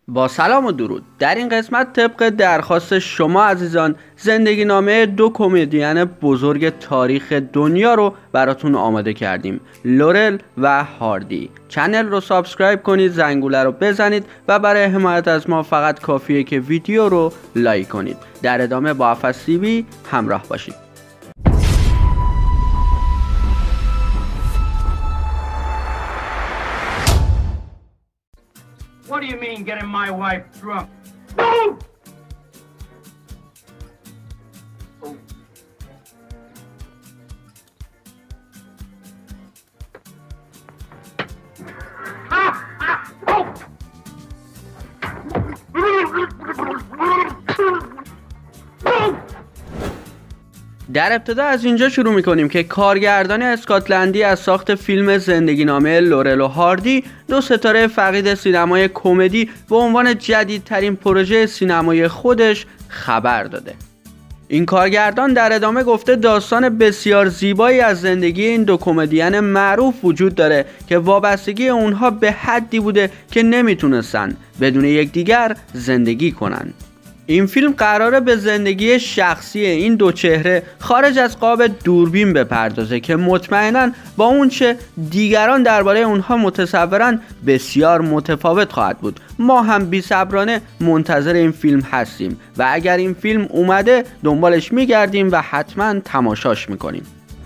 با سلام و درود. در این قسمت طبق درخواست شما عزیزان زندگی نامه دو کمدین بزرگ تاریخ دنیا رو براتون آماده کردیم، لورل و هاردی. چنل رو سابسکرایب کنید، زنگوله رو بزنید و برای حمایت از ما فقط کافیه که ویدیو رو لایک کنید. در ادامه با FSTV همراه باشید. What do you mean getting my wife drunk? No! Oh. در ابتدا از اینجا شروع میکنیم که کارگردان اسکاتلندی از ساخت فیلم زندگی نامه لورل و هاردی، دو ستاره فقید سینمای کمدی به عنوان جدیدترین پروژه سینمایی خودش خبر داده. این کارگردان در ادامه گفته داستان بسیار زیبایی از زندگی این دو کمدین معروف وجود داره که وابستگی اونها به حدی بوده که نمیتونستن بدون یکدیگر زندگی کنن. این فیلم قراره به زندگی شخصی این دو چهره خارج از قاب دوربین بپردازه که مطمئناً با اون چه دیگران درباره اونها متصورن بسیار متفاوت خواهد بود. ما هم بی‌صبرانه منتظر این فیلم هستیم و اگر این فیلم اومده دنبالش میگردیم و حتما تماشاش میکنیم.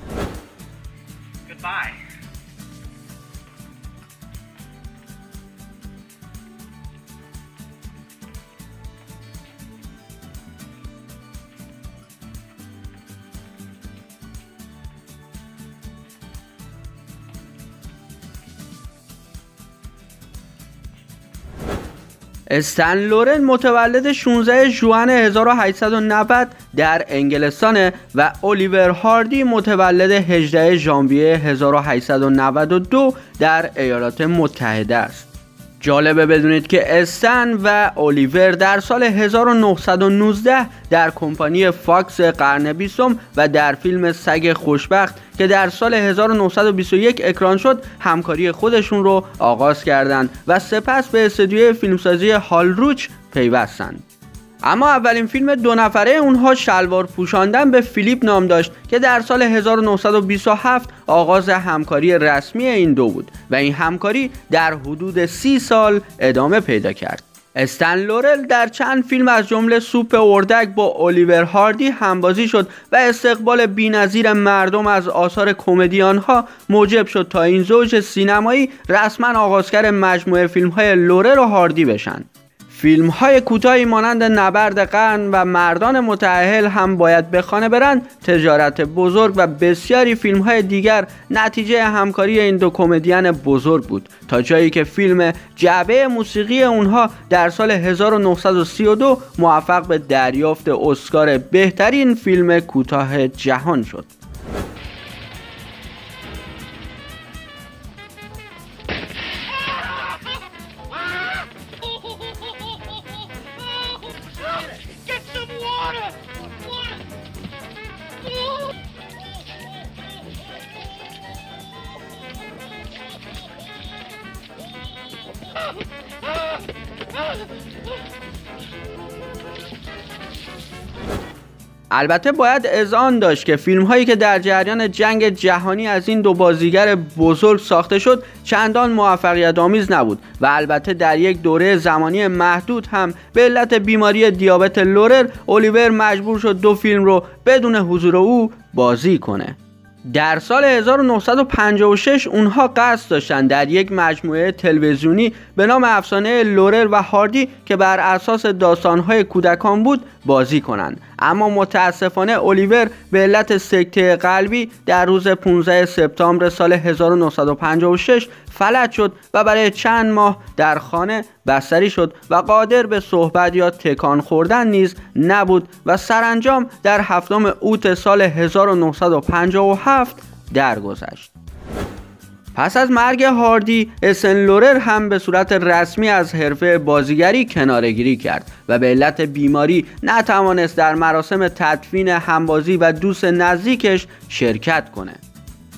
استن لورل متولد 16 ژوئن 1890 در انگلستان و الیور هاردی متولد 18 ژانویه 1892 در ایالات متحده است. جالبه بدونید که استن و الیور در سال 1919 در کمپانی فاکس قرن 20 و در فیلم سگ خوشبخت که در سال 1921 اکران شد همکاری خودشون رو آغاز کردند و سپس به استودیوی فیلمسازی هالروچ پیوستند. اما اولین فیلم دو نفره اونها شلوار پوشاندن به فیلیپ نام داشت که در سال 1927 آغاز همکاری رسمی این دو بود و این همکاری در حدود 30 سال ادامه پیدا کرد. استن لورل در چند فیلم از جمله سوپ اردک با الیور هاردی همبازی شد و استقبال بی‌نظیر مردم از آثار کمدی آنها موجب شد تا این زوج سینمایی رسما آغازگر مجموعه فیلم‌های لورل و هاردی بشن. فیلم‌های کوتاهی مانند نبرد قرن و مردان متأهل هم باید به خانه برند. تجارت بزرگ و بسیاری فیلم‌های دیگر نتیجه همکاری این دو کمدین بزرگ بود تا جایی که فیلم جعبه موسیقی اونها در سال 1932 موفق به دریافت اسکار بهترین فیلم کوتاه جهان شد. البته باید اذعان داشت که فیلم هایی که در جریان جنگ جهانی از این دو بازیگر بزرگ ساخته شد چندان موفقیت آمیز نبود و البته در یک دوره زمانی محدود هم به علت بیماری دیابت لورل الیور مجبور شد دو فیلم رو بدون حضور او بازی کنه. در سال 1956 اونها قصد داشتن در یک مجموعه تلویزیونی به نام افسانه لورل و هاردی که بر اساس داستانهای کودکان بود بازی کنند، اما متاسفانه الیور به علت سکته قلبی در روز 15 سپتامبر سال 1956 فلج شد و برای چند ماه در خانه بستری شد و قادر به صحبت یا تکان خوردن نیز نبود و سرانجام در 7 اوت سال 1957 درگذشت. پس از مرگ هاردی، استن لورل هم به صورت رسمی از حرفه بازیگری کناره‌گیری کرد و به علت بیماری نتوانست در مراسم تدفین همبازی و دوست نزدیکش شرکت کنه.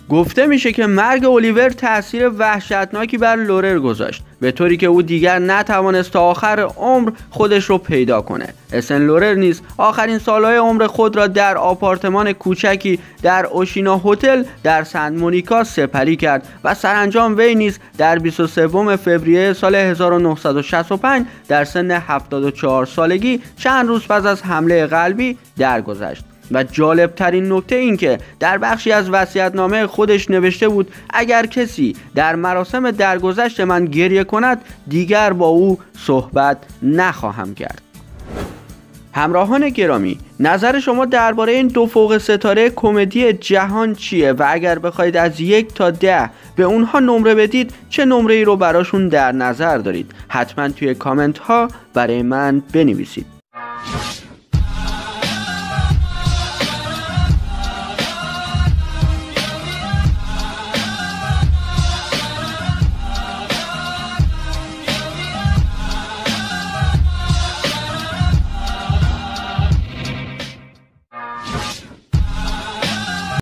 گفته میشه که مرگ الیور تأثیر وحشتناکی بر لورر گذاشت، به طوری که او دیگر نتوانست تا آخر عمر خودش رو پیدا کنه. اسن لورر نیز آخرین سالهای عمر خود را در آپارتمان کوچکی در اوشینا هتل در سنت مونیکا سپری کرد و سرانجام وی نیز در 23 فوریه سال 1965 در سن 74 سالگی چند روز پس از حمله قلبی درگذشت. و جالب ترین نکته این که در بخشی از وصیت‌نامه خودش نوشته بود اگر کسی در مراسم درگذشت من گریه کند دیگر با او صحبت نخواهم کرد. همراهان گرامی، نظر شما درباره این دو فوق ستاره کمدی جهان چیه و اگر بخواید از 1 تا 10 به اونها نمره بدید چه نمره ای رو براشون در نظر دارید؟ حتما توی کامنت ها برای من بنویسید.